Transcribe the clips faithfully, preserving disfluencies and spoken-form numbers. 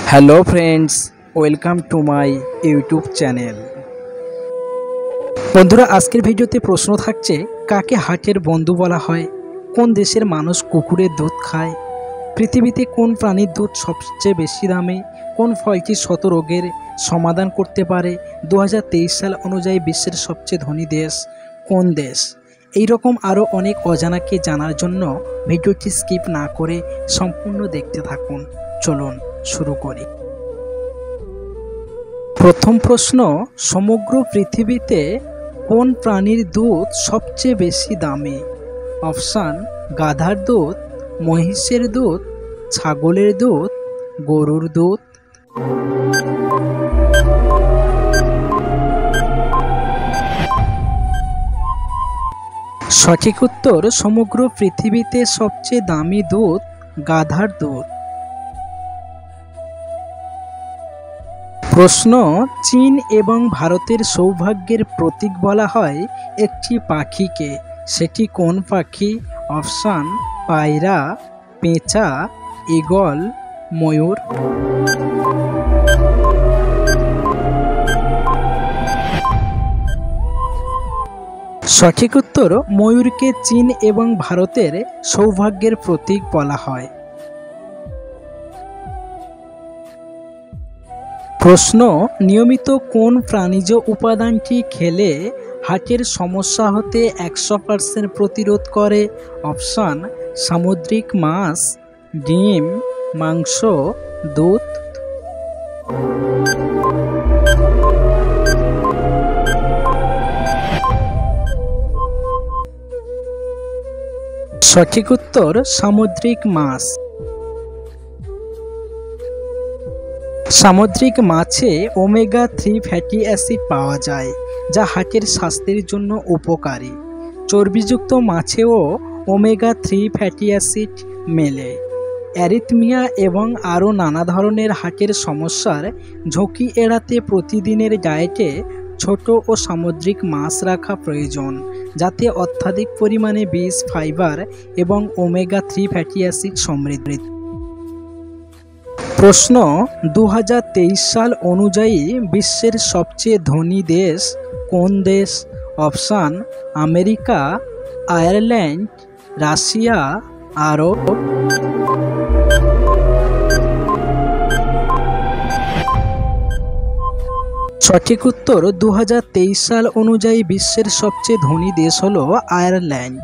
Hello friends, welcome to my YouTube channel. বন্ধুরা, আজকের ভিডিওতে প্রশ্ন থাকছে, কাকে হার্টের বন্ধু বলা হয়? কোন দেশের মানুষ কুকুরের দুধ খায়? পৃথিবীতে কোন প্রাণীর দুধ সবচেয়ে বেশি দামি? কোন ফলটি শত রোগের সমাধান করতে পারে? দু হাজার তেইশ সাল অনুযায়ী বিশ্বের সবচেয়ে ধনী দেশ কোন দেশ? এই রকম আরও অনেক অজানাকে জানার জন্য ভিডিওটি স্কিপ না করে সম্পূর্ণ দেখতে থাকুন। চলুন শুরু করি। প্রথম প্রশ্ন, সমগ্র পৃথিবীতে কোন প্রাণীর দুধ সবচেয়ে বেশি দামি? অপশান: গাধার দুধ, মহিষের দুধ, ছাগলের দুধ, গরুর দুধ। সঠিক উত্তর, সমগ্র পৃথিবীতে সবচেয়ে দামি দুধ গাধার দুধ। প্রশ্ন, চীন এবং ভারতের সৌভাগ্যের প্রতীক বলা হয় একটি পাখিকে, সেটি কোন পাখি? অপশান: পায়রা, পেঁচা, ঈগল, ময়ূর। সঠিক উত্তর, ময়ূরকে চীন এবং ভারতের সৌভাগ্যের প্রতীক বলা হয়। প্রশ্ন, নিয়মিত কোন প্রাণীজ উপাদানটি খেলে হার্টের সমস্যা হতে একশো পার্সেন্ট প্রতিরোধ করে? অপশান: সামুদ্রিক মাছ, ডিম, মাংস, দুধ। সঠিক উত্তর, সামুদ্রিক মাছ। সামুদ্রিক মাছে ওমেগা থ্রি ফ্যাটি অ্যাসিড পাওয়া যায়, যা হার্টের স্বাস্থ্যের জন্য উপকারী। চর্বিযুক্ত মাছেও ওমেগা থ্রি ফ্যাটি অ্যাসিড মেলে। অ্যারিথমিয়া এবং আরও নানা ধরনের হার্টের সমস্যার ঝুঁকি এড়াতে প্রতিদিনের ডায়েটে ছোট ও সামুদ্রিক মাছ রাখা প্রয়োজন, যাতে অত্যাধিক পরিমাণে বিষ, ফাইবার এবং ওমেগা থ্রি ফ্যাটি অ্যাসিড সমৃদ্ধ। প্রশ্ন, দু হাজার তেইশ সাল অনুযায়ী বিশ্বের সবচেয়ে ধনী দেশ কোন দেশ? Option: America, Ireland, Russia, Arab. সঠিক উত্তর, দু হাজার তেইশ সাল অনুযায়ী বিশ্বের সবচেয়ে ধনী দেশ হলো আয়ারল্যান্ড।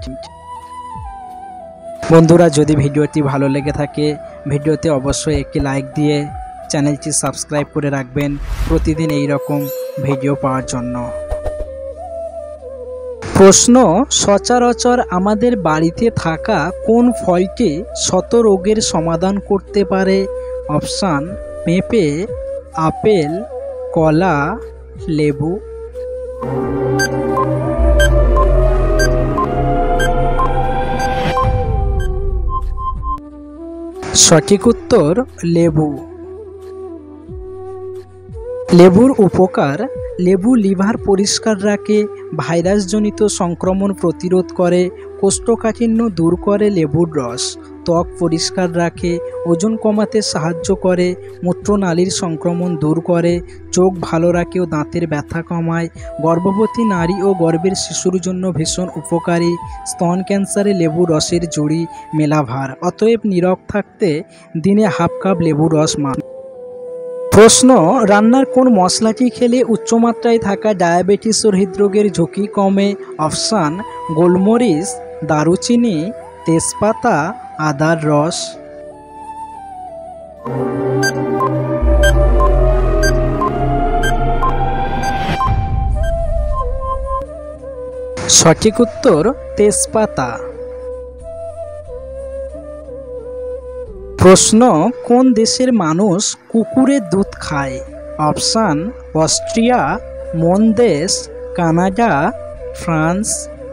বন্ধুরা, যদি ভিডিওটি ভালো লেগে থাকে ভিডিওতে অবশ্যই একটি লাইক দিয়ে চ্যানেলটি সাবস্ক্রাইব করে রাখবেন প্রতিদিন এই রকম ভিডিও পাওয়ার জন্য। প্রশ্ন, সচরাচর আমাদের বাড়িতে থাকা কোন ফলটি শত রোগের সমাধান করতে পারে? অপশান: পেঁপে, আপেল, কলা, লেবু। সঠিক উত্তর, লেবু। লেবুর উপকার: লেবু লিভার পরিষ্কার রাখে, ভাইরাসজনিত সংক্রমণ প্রতিরোধ করে, কোষ্ঠকাঠিন্য দূর করে। লেবুর রস ত্বক পরিষ্কার রাখে, ওজন কমাতে সাহায্য করে, মূত্রনালীর সংক্রমণ দূর করে, চোখ ভালো রাখে ও দাঁতের ব্যথা কমায়। গর্ভবতী নারী ও গর্ভের শিশুর জন্য ভীষণ উপকারী। স্তন ক্যান্সারে লেবু রসের জুড়ি মেলা ভার। অতএব নীরব থাকতে দিনে হাফ কাপ লেবুর রস মান। প্রশ্ন, রান্নার কোন মশলাটি খেলে উচ্চমাত্রায় থাকা ডায়াবেটিস ও হৃদরোগের ঝুঁকি কমে? অপশান: গোলমরিচ, দারুচিনি, তেজপাতা, আদার রস। সঠিক উত্তর, তেজপাতা। প্রশ্ন, কোন দেশের মানুষ কুকুরের দুধ খায়? অপশান: অস্ট্রিয়া, মন্দেশ, কানাডা, ফ্রান্স।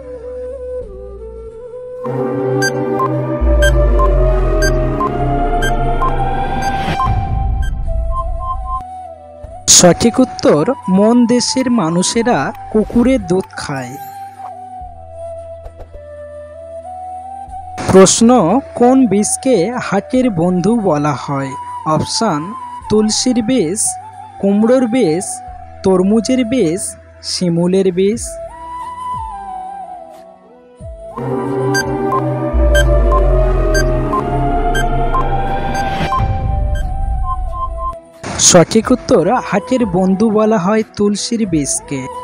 সঠিক উত্তর, মন দেশের মানুষেরা কুকুরের দুধ খায়। প্রশ্ন, কোন বিষকে হার্টের বন্ধু বলা হয়? অপশান: তুলসীর বীজ, কুমড়োর বীজ, তরমুজের বীজ, শিমুলের বীজ? সঠিক উত্তর, হাটের বন্ধু বলা হয় তুলসীর বীজকে।